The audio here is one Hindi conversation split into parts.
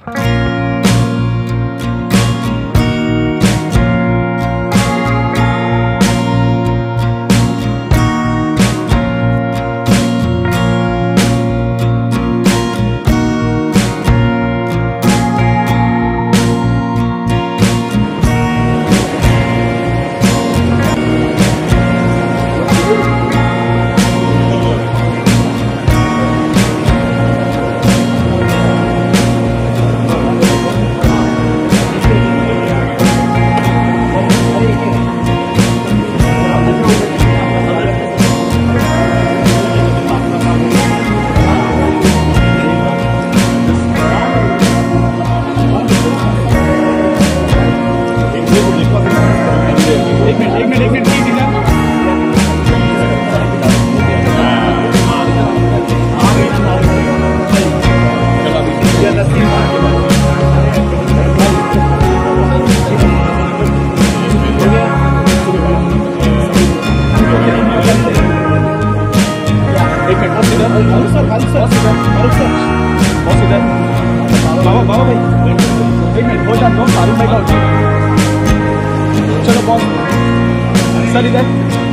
बाबा भाई एक मिनट हो जाता हूँ, शाहरुख भाई का होता है। चलो बॉस सर इधर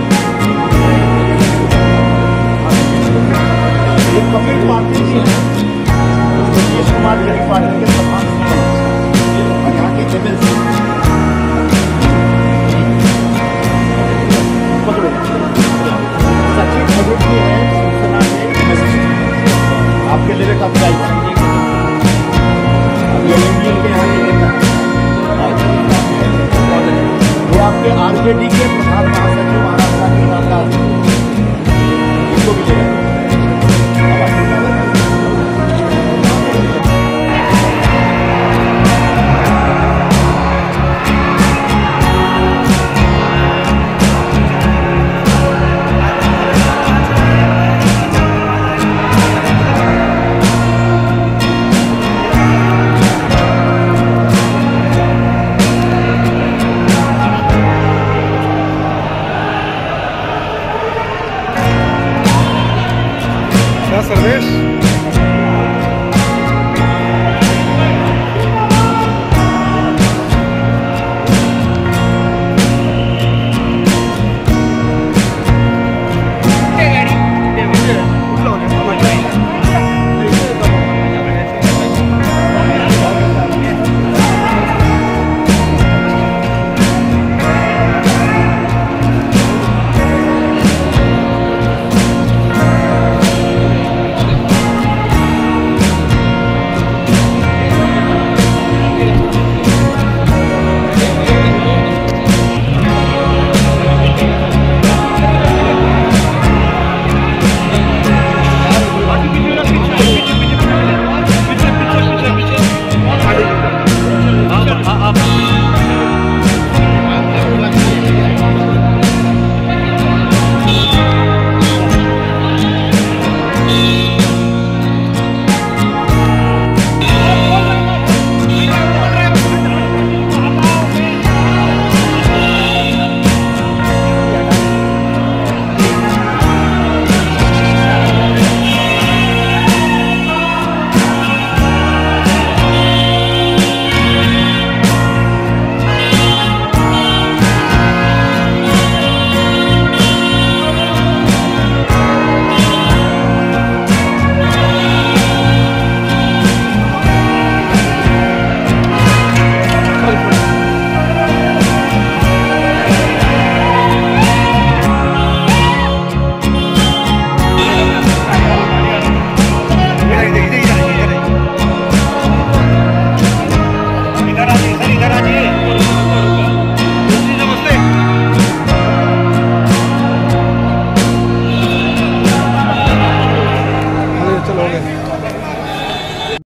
कपिल पार्टी जी हैं, नीतीश कुमार जैसी पार्टी के प्रधान और यहाँ के एमएलसी सचिव थरूर जी हैं शिवसेना के, आपके लिए कब जाएगा के यहाँ के नेता वो आपके आरजेडी के